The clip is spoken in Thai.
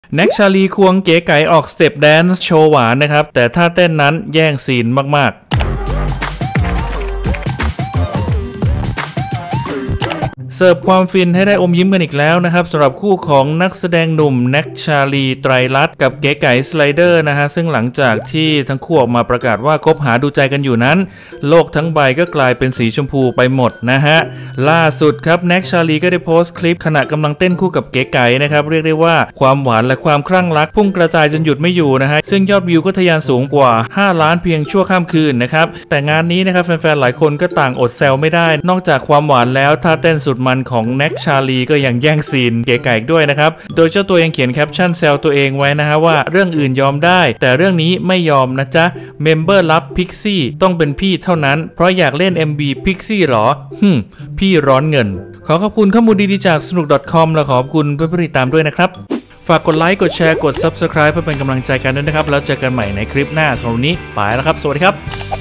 แน็กชาลีควงเก๋ไก๋ออกสเต็ปแดนซ์โชว์หวานนะครับแต่ท่าเต้นนั้นแย่งซีนมากๆเสิร์ฟความฟินให้ได้อมยิ้มกันอีกแล้วนะครับสำหรับคู่ของนักแสดงหนุ่มแน็กชาลีไตรรัตน์กับเก๋ไก๋สไลเดอร์นะฮะซึ่งหลังจากที่ทั้งคู่ออกมาประกาศว่าคบหาดูใจกันอยู่นั้นโลกทั้งใบก็กลายเป็นสีชมพูไปหมดนะฮะล่าสุดครับแน็กชาลีก็ได้โพสต์คลิปขณะกำลังเต้นคู่กับเก๋ไก๋นะครับเรียกได้ว่าความหวานและความคลั่งรักพุ่งกระจายจนหยุดไม่อยู่นะฮะซึ่งยอดวิวก็ทะยานสูงกว่า5 ล้านเพียงชั่วข้ามคืนนะครับแต่งานนี้นะครับแฟนๆหลายคนก็ต่างอดแซวไม่ได้นอกจากความหวานแล้วท่าเต้นสุดมันของแน็กชาลีก็ยังแย่งซีนเก๋ไก๋ด้วยนะครับโดยเจ้าตัวยังเขียนแคปชั่นแซวตัวเองไว้นะฮะว่าเรื่องอื่นยอมได้แต่เรื่องนี้ไม่ยอมนะจ๊ะเมมเบอร์ลับพิกซี่ต้องเป็นพี่เท่านั้นเพราะอยากเล่น MV พิกซี่หรอพี่ร้อนเงินขอขอบคุณข้อมูลดีๆจากสนุก .com และขอบคุณเพื่อนๆติดตามด้วยนะครับฝากกดไลค์กดแชร์กด Subscribe เพื่อเป็นกำลังใจกันด้วยนะครับแล้วเจอกันใหม่ในคลิปหน้าสำหรับวันนี้ไปแล้วครับสวัสดีครับ